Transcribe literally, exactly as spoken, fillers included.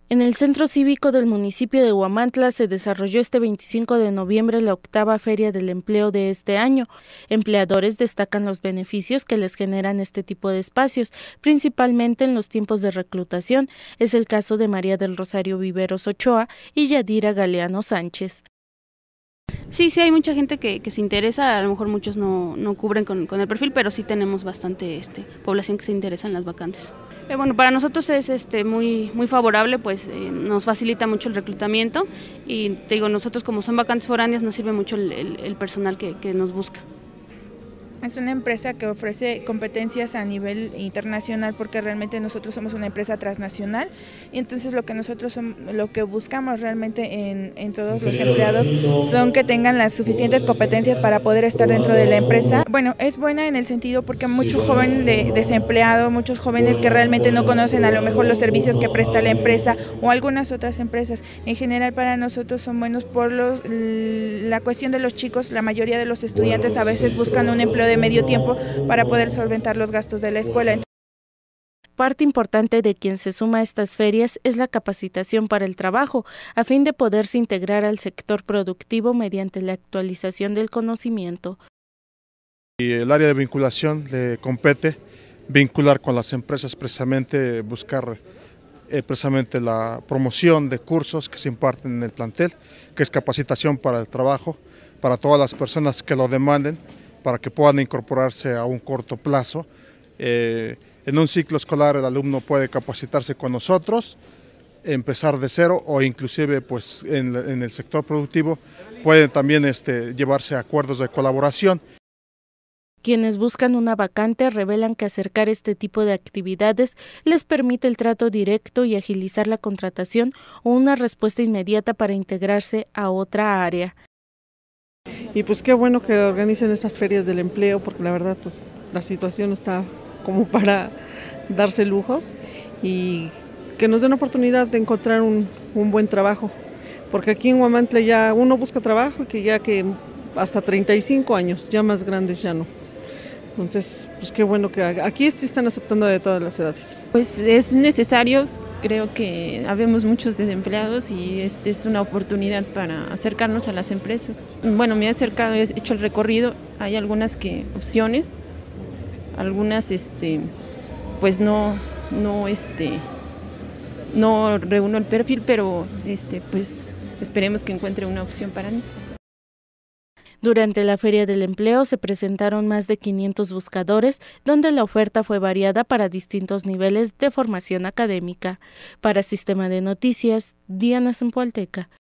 En el Centro Cívico del municipio de Huamantla se desarrolló este veinticinco de noviembre la octava Feria del Empleo de este año. Empleadores destacan los beneficios que les generan este tipo de espacios, principalmente en los tiempos de reclutación. Es el caso de María del Rosario Viveros Ochoa y Yadira Galeano Sánchez. Sí, sí hay mucha gente que, que se interesa, a lo mejor muchos no, no cubren con, con el perfil, pero sí tenemos bastante este, población que se interesa en las vacantes. Eh, bueno, para nosotros es este, muy, muy favorable, pues eh, nos facilita mucho el reclutamiento y te digo, nosotros como son vacantes foráneas nos sirve mucho el, el, el personal que, que nos busca. Es una empresa que ofrece competencias a nivel internacional porque realmente nosotros somos una empresa transnacional y entonces lo que nosotros somos, lo que buscamos realmente en, en todos los empleados son que tengan las suficientes competencias para poder estar dentro de la empresa. Bueno, es buena en el sentido porque mucho joven de, desempleado, muchos jóvenes que realmente no conocen a lo mejor los servicios que presta la empresa o algunas otras empresas. En general para nosotros son buenos por los, la cuestión de los chicos, la mayoría de los estudiantes a veces buscan un empleo de de medio tiempo para poder solventar los gastos de la escuela. Parte importante de quien se suma a estas ferias es la capacitación para el trabajo, a fin de poderse integrar al sector productivo mediante la actualización del conocimiento. Y el área de vinculación le compete vincular con las empresas, precisamente buscar eh, precisamente la promoción de cursos que se imparten en el plantel, que es capacitación para el trabajo, para todas las personas que lo demanden, para que puedan incorporarse a un corto plazo. Eh, en un ciclo escolar el alumno puede capacitarse con nosotros, empezar de cero o inclusive pues, en, en el sector productivo pueden también este, llevarse a acuerdos de colaboración. Quienes buscan una vacante revelan que acercar este tipo de actividades les permite el trato directo y agilizar la contratación o una respuesta inmediata para integrarse a otra área. Y pues qué bueno que organicen estas ferias del empleo, porque la verdad pues, la situación no está como para darse lujos y que nos den oportunidad de encontrar un, un buen trabajo, porque aquí en Huamantla ya uno busca trabajo y que ya que hasta treinta y cinco años, ya más grandes ya no. Entonces, pues qué bueno que aquí sí están aceptando de todas las edades. Pues es necesario. Creo que habemos muchos desempleados y esta es una oportunidad para acercarnos a las empresas. Bueno, me he acercado, he hecho el recorrido, hay algunas que opciones, algunas este, pues no, no, este, no reúno el perfil, pero este, pues esperemos que encuentre una opción para mí. Durante la Feria del Empleo se presentaron más de quinientos buscadores, donde la oferta fue variada para distintos niveles de formación académica. Para Sistema de Noticias, Diana Zempoalteca.